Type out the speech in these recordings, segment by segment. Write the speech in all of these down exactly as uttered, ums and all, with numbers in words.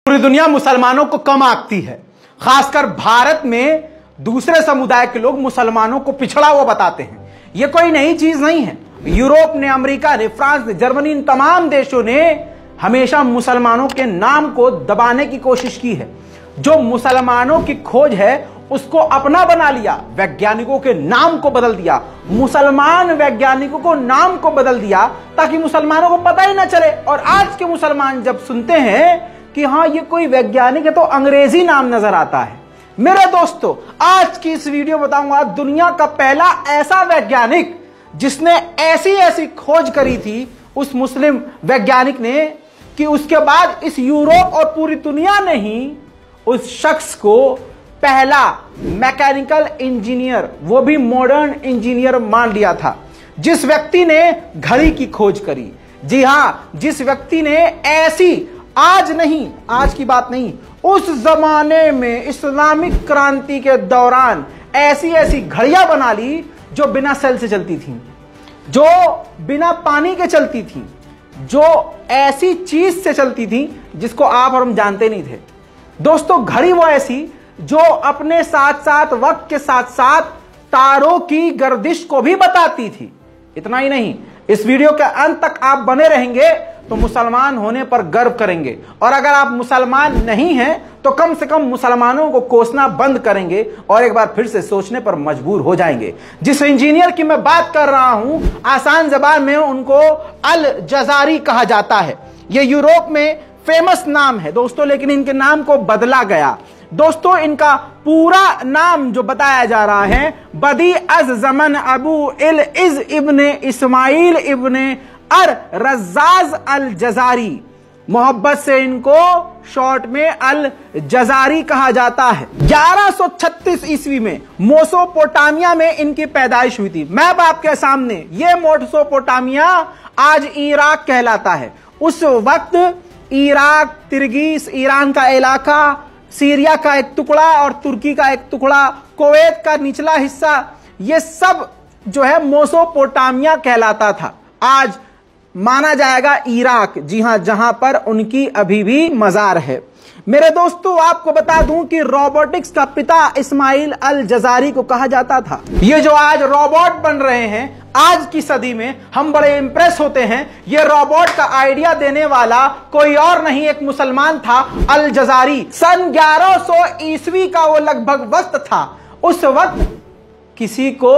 पूरी दुनिया मुसलमानों को कम आंकती है, खासकर भारत में दूसरे समुदाय के लोग मुसलमानों को पिछड़ा हुआ बताते हैं। यह कोई नई चीज नहीं है। यूरोप ने, अमेरिका ने, फ्रांस ने, जर्मनी, इन तमाम देशों ने हमेशा मुसलमानों के नाम को दबाने की कोशिश की है। जो मुसलमानों की खोज है उसको अपना बना लिया, वैज्ञानिकों के नाम को बदल दिया, मुसलमान वैज्ञानिकों को नाम को बदल दिया ताकि मुसलमानों को पता ही ना चले। और आज के मुसलमान जब सुनते हैं कि हाँ ये कोई वैज्ञानिक है तो अंग्रेजी नाम नजर आता है। मेरे दोस्तों, आज की इस वीडियो में बताऊंगा दुनिया का पहला ऐसा वैज्ञानिक जिसने ऐसी ऐसी खोज करी थी उस मुस्लिम वैज्ञानिक ने कि उसके बाद इस यूरोप और पूरी दुनिया ने ही उस शख्स को पहला मैकेनिकल इंजीनियर, वो भी मॉडर्न इंजीनियर मान लिया था। जिस व्यक्ति ने घड़ी की खोज करी, जी हां, जिस व्यक्ति ने ऐसी, आज नहीं, आज की बात नहीं, उस जमाने में इस्लामिक क्रांति के दौरान ऐसी ऐसी घड़ियां बना ली जो बिना सेल से चलती थी, जो बिना पानी के चलती थी, जो ऐसी चीज से चलती थी जिसको आप और हम जानते नहीं थे। दोस्तों, घड़ी वो ऐसी जो अपने साथ साथ वक्त के साथ साथ तारों की गर्दिश को भी बताती थी। इतना ही नहीं, इस वीडियो के अंत तक आप बने रहेंगे तो मुसलमान होने पर गर्व करेंगे, और अगर आप मुसलमान नहीं हैं तो कम से कम मुसलमानों को कोसना बंद करेंगे और एक बार फिर से सोचने पर मजबूर हो जाएंगे। जिस इंजीनियर की मैं बात कर रहा हूं, आसान ज़बान में उनको अल जजारी कहा जाता है। यह यूरोप में फेमस नाम है दोस्तों, लेकिन इनके नाम को बदला गया। दोस्तों, इनका पूरा नाम जो बताया जा रहा है, Badi az Zaman Abu il Izz ibn Ismail ibn ar Razzaz al Jazari, मोहब्बत से इनको शॉर्ट में अल जजारी कहा जाता है। ग्यारह सौ छत्तीस ईस्वी में मोसोपोटामिया में इनकी पैदाइश हुई थी। मैप आपके सामने, ये मोसोपोटामिया आज इराक कहलाता है। उस वक्त इराक, तिर्गिस, ईरान का इलाका, सीरिया का एक टुकड़ा और तुर्की का एक टुकड़ा, कुवैत का निचला हिस्सा, ये सब जो है मोसोपोटामिया कहलाता था। आज माना जाएगा इराक, जी हां, जहां पर उनकी अभी भी मजार है। मेरे दोस्तों, आपको बता दूं कि रोबोटिक्स का पिता इस्माइल अल जजारी को कहा जाता था। ये जो आज रोबोट बन रहे हैं आज की सदी में, हम बड़े इंप्रेस होते हैं। ये रोबोट का आइडिया देने वाला कोई और नहीं, एक मुसलमान था, अल जजारी। सन ग्यारह सौ ईस्वी का वो लगभग वक्त था। उस वक्त किसी को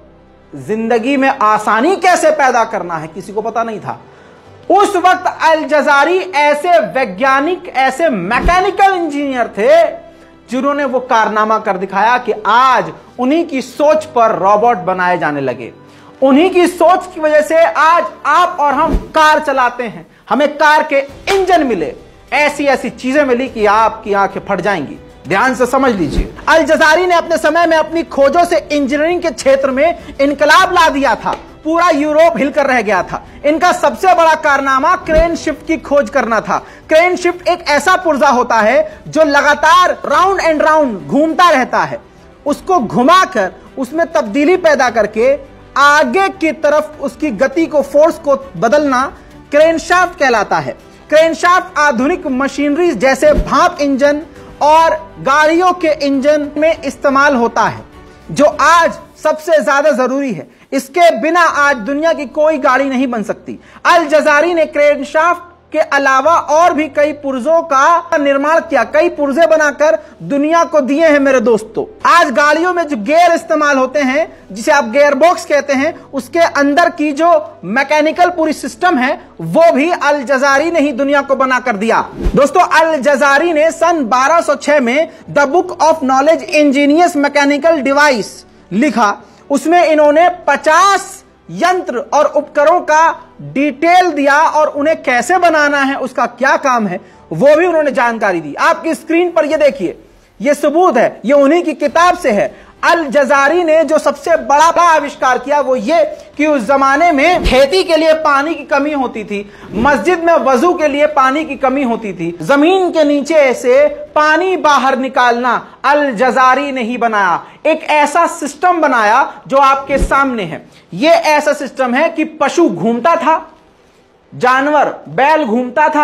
जिंदगी में आसानी कैसे पैदा करना है किसी को पता नहीं था। उस वक्त अल जजारी ऐसे वैज्ञानिक, ऐसे मैकेनिकल इंजीनियर थे जिन्होंने वो कारनामा कर दिखाया कि आज उन्हीं की सोच पर रोबोट बनाए जाने लगे। उन्हीं की सोच की वजह से आज आप और हम कार चलाते हैं, हमें कार के इंजन मिले, ऐसी ऐसी चीजें मिली कि आपकी आंखें फट जाएंगी। ध्यान से समझ लीजिए, अल जजारी ने अपने समय में अपनी खोजों से इंजीनियरिंग के क्षेत्र में इनकलाब ला दिया था। पूरा यूरोप हिलकर रह गया था। इनका सबसे बड़ा कारनामा क्रेन शिफ्ट की खोज करना था। क्रेन शिफ्ट एक ऐसा पुर्जा होता है जो लगातार राउंड एंड राउंड घूमता रहता है। उसको घुमाकर उसमें तब्दीली पैदा करके आगे की तरफ उसकी गति को, फोर्स को बदलना क्रेनशाफ्ट कहलाता है। क्रेनशाफ्ट आधुनिक मशीनरी जैसे भाप इंजन और गाड़ियों के इंजन में इस्तेमाल होता है, जो आज सबसे ज्यादा जरूरी है। इसके बिना आज दुनिया की कोई गाड़ी नहीं बन सकती। अल जजारी ने क्रेनशाफ्ट के अलावा और भी कई पुर्जों का निर्माण किया, कई पुर्जे बनाकर दुनिया को दिए हैं। मेरे दोस्तों, आज गाड़ियों में जो गियर इस्तेमाल होते हैं, जिसे आप गियर बॉक्स कहते हैं, उसके अंदर की जो मैकेनिकल पूरी सिस्टम है वो भी अल जजारी ने ही दुनिया को बनाकर दिया। दोस्तों, अल जजारी ने सन बारह सौ छह में the book of knowledge ingenious mechanical device लिखा। उसमें इन्होंने पचास यंत्र और उपकरणों का डिटेल दिया और उन्हें कैसे बनाना है, उसका क्या काम है, वो भी उन्होंने जानकारी दी। आपकी स्क्रीन पर ये देखिए, ये सबूत है, ये उन्हीं की किताब से है। अल जजारी ने जो सबसे बड़ा आविष्कार किया वो ये कि उस जमाने में खेती के लिए पानी की कमी होती थी, मस्जिद में वजू के लिए पानी की कमी होती थी, जमीन के नीचे से पानी बाहर निकालना अल जजारी ने ही बनाया। एक ऐसा सिस्टम बनाया जो आपके सामने है। यह ऐसा सिस्टम है कि पशु घूमता था, जानवर बैल घूमता था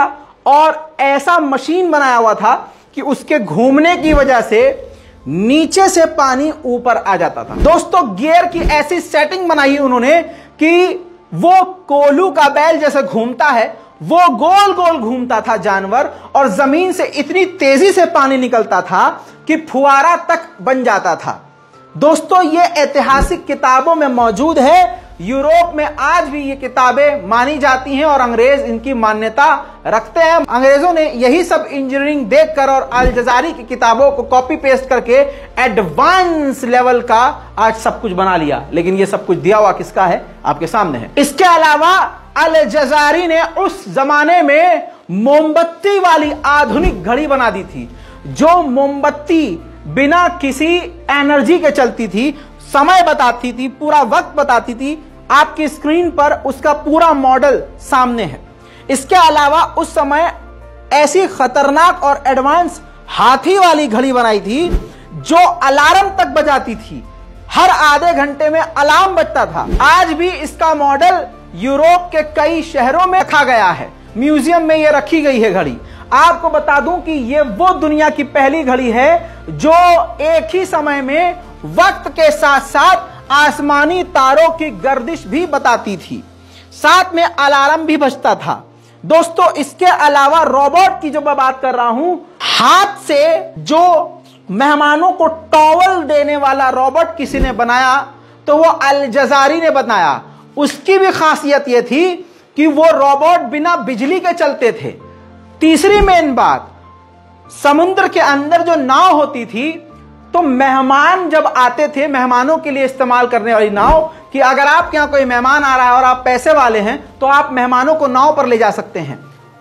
और ऐसा मशीन बनाया हुआ था कि उसके घूमने की वजह से नीचे से पानी ऊपर आ जाता था। दोस्तों, गियर की ऐसी सेटिंग बनाई उन्होंने कि वो कोल्हू का बैल जैसे घूमता है, वो गोल गोल घूमता था जानवर, और जमीन से इतनी तेजी से पानी निकलता था कि फुआरा तक बन जाता था। दोस्तों, ये ऐतिहासिक किताबों में मौजूद है। यूरोप में आज भी ये किताबें मानी जाती हैं और अंग्रेज इनकी मान्यता रखते हैं। अंग्रेजों ने यही सब इंजीनियरिंग देखकर और अल जजारी की किताबों को कॉपी पेस्ट करके एडवांस लेवल का आज सब कुछ बना लिया। लेकिन ये सब कुछ दिया हुआ किसका है? आपके सामने है। इसके अलावा अल जजारी ने उस जमाने में मोमबत्ती वाली आधुनिक घड़ी बना दी थी, जो मोमबत्ती बिना किसी एनर्जी के चलती थी, समय बताती थी, पूरा वक्त बताती थी। आपकी स्क्रीन पर उसका पूरा मॉडल सामने है। इसके अलावा उस समय ऐसी खतरनाक और एडवांस हाथी वाली घड़ी बनाई थी जो अलार्म तक बजाती थी। हर आधे घंटे में अलार्म बजता था। आज भी इसका मॉडल यूरोप के कई शहरों में रखा गया है। म्यूजियम में यह रखी गई है घड़ी। आपको बता दूं कि यह वो दुनिया की पहली घड़ी है जो एक ही समय में वक्त के साथ साथ आसमानी तारों की गर्दिश भी बताती थी, साथ में अलार्म भी बजता था। दोस्तों, इसके अलावा रोबोट की जो मैं बात कर रहा हूं, हाथ से जो मेहमानों को टॉवल देने वाला रोबोट किसी ने बनाया तो वो अल जजारी ने बनाया। उसकी भी खासियत यह थी कि वो रोबोट बिना बिजली के चलते थे। तीसरी मेन बात, समुद्र के अंदर जो नाव होती थी, तो मेहमान जब आते थे, मेहमानों के लिए इस्तेमाल करने वाली नाव, कि अगर आपके यहां कोई मेहमान आ रहा है और आप पैसे वाले हैं तो आप मेहमानों को नाव पर ले जा सकते हैं।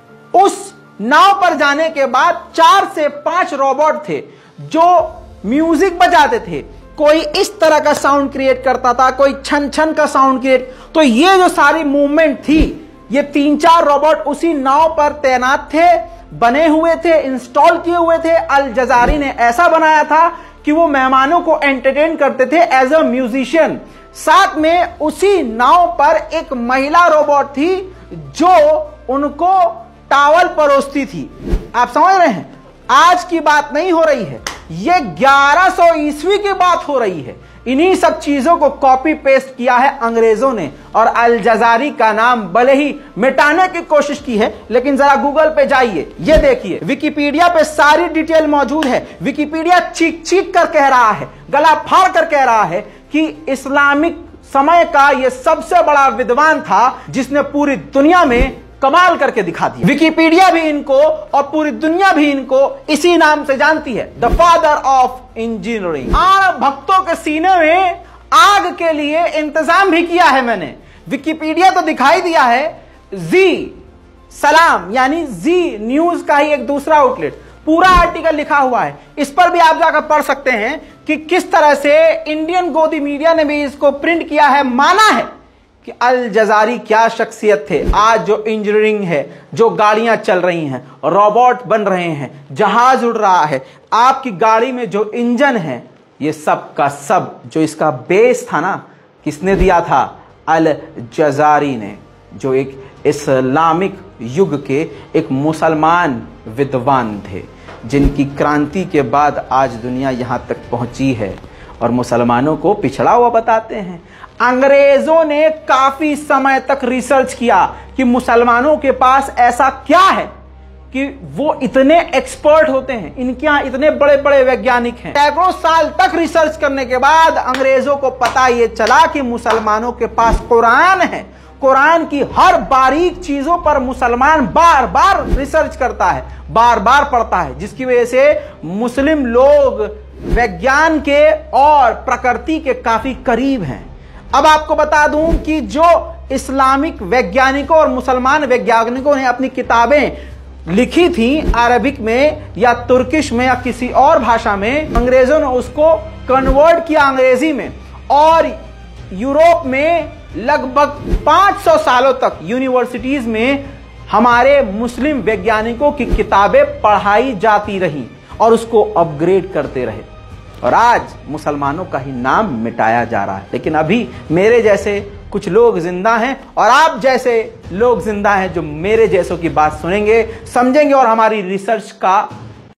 उस नाव पर जाने के बाद चार से पांच रोबोट थे जो म्यूजिक बजाते थे। कोई इस तरह का साउंड क्रिएट करता था, कोई छन छन का साउंड क्रिएट। तो ये जो सारी मूवमेंट थी, ये तीन चार रोबोट उसी नाव पर तैनात थे, बने हुए थे, इंस्टॉल किए हुए थे। अल जजारी ने ऐसा बनाया था कि वो मेहमानों को एंटरटेन करते थे एज अ म्यूजिशियन। साथ में उसी नाव पर एक महिला रोबोट थी जो उनको टावल परोसती थी। आप समझ रहे हैं, आज की बात नहीं हो रही है, ये ग्यारह सौ ईस्वी की बात हो रही है। इन्हीं सब चीजों को कॉपी पेस्ट किया है अंग्रेजों ने, और अल जजारी का नाम भले ही मिटाने की कोशिश की है, लेकिन जरा गूगल पे जाइए, ये देखिए, विकिपीडिया पे सारी डिटेल मौजूद है। विकिपीडिया चीख चीख कर कह रहा है, गला फाड़ कर कह रहा है कि इस्लामिक समय का यह सबसे बड़ा विद्वान था जिसने पूरी दुनिया में कमाल करके दिखा दिया। विकिपीडिया भी इनको और पूरी दुनिया भी इनको इसी नाम से जानती है, द फादर ऑफ इंजीनियरिंग। आर भक्तों के सीने में आग के लिए इंतजाम भी किया है मैंने। विकिपीडिया तो दिखाई दिया है, जी सलाम यानी जी न्यूज का ही एक दूसरा आउटलेट, पूरा आर्टिकल लिखा हुआ है। इस पर भी आप जाकर पढ़ सकते हैं कि किस तरह से इंडियन गोदी मीडिया ने भी इसको प्रिंट किया है। माना है कि अल जजारी क्या शख्सियत थे। आज जो इंजीनियरिंग है, जो गाड़ियां चल रही हैं, रोबोट बन रहे हैं, जहाज उड़ रहा है, आपकी गाड़ी में जो इंजन है, ये सब का सब जो इसका बेस था ना, किसने दिया था? अल जजारी ने, जो एक इस्लामिक युग के एक मुसलमान विद्वान थे, जिनकी क्रांति के बाद आज दुनिया यहां तक पहुंची है और मुसलमानों को पिछड़ा हुआ बताते हैं। अंग्रेजों ने काफी समय तक रिसर्च किया कि मुसलमानों के पास ऐसा क्या है कि वो इतने एक्सपर्ट होते हैं, इनके यहां इतने बड़े बड़े वैज्ञानिक हैं। सैकड़ों साल तक रिसर्च करने के बाद अंग्रेजों को पता ये चला कि मुसलमानों के पास कुरान है। कुरान की हर बारीक चीजों पर मुसलमान बार बार रिसर्च करता है, बार बार पढ़ता है, जिसकी वजह से मुस्लिम लोग विज्ञान के और प्रकृति के काफी करीब हैं। अब आपको बता दूं कि जो इस्लामिक वैज्ञानिकों और मुसलमान वैज्ञानिकों ने अपनी किताबें लिखी थी अरबिक में या तुर्किश में या किसी और भाषा में, अंग्रेजों ने उसको कन्वर्ट किया अंग्रेजी में, और यूरोप में लगभग पाँच सौ सालों तक यूनिवर्सिटीज में हमारे मुस्लिम वैज्ञानिकों की किताबें पढ़ाई जाती रही और उसको अपग्रेड करते रहे, और आज मुसलमानों का ही नाम मिटाया जा रहा है। लेकिन अभी मेरे जैसे कुछ लोग जिंदा हैं और आप जैसे लोग जिंदा हैं जो मेरे जैसों की बात सुनेंगे, समझेंगे और हमारी रिसर्च का